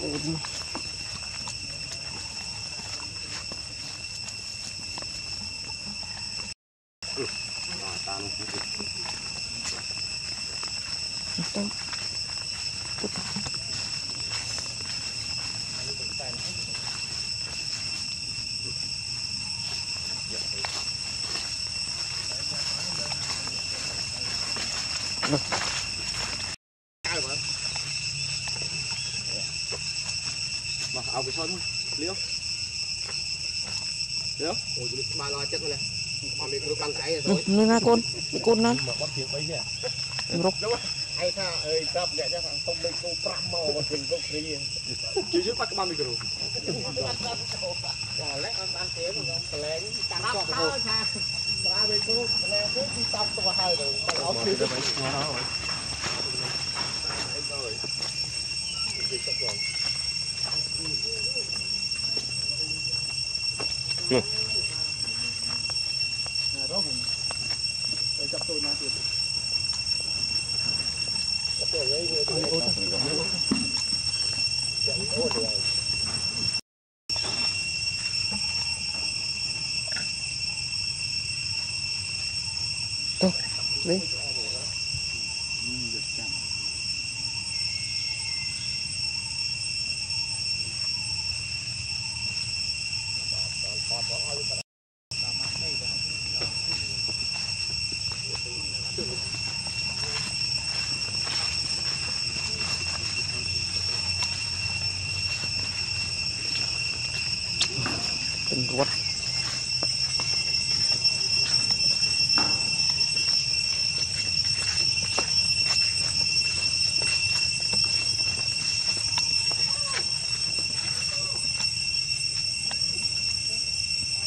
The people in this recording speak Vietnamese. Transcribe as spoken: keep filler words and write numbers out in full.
mà ao cái son liêu liêu ôi ba lo chết rồi nè còn bị cứ căng cái rồi nên là con con nó mà bắt tiếng ấy nhỉ rục ai tha ơi tập để cho thằng không bị cô pram màu và tình cô free chứ chứ bắt cái ba micro là lấy ăn ăn thế mà không lấy căng cho cái hộp ba micro lấy thế đi tập to hai rồi mà áo kia rồi rồi đó hùng rồi chặt tôi nàoទៀតchặt tôi ấy người tôi ô chạy ô rồi thôi đi tình ruột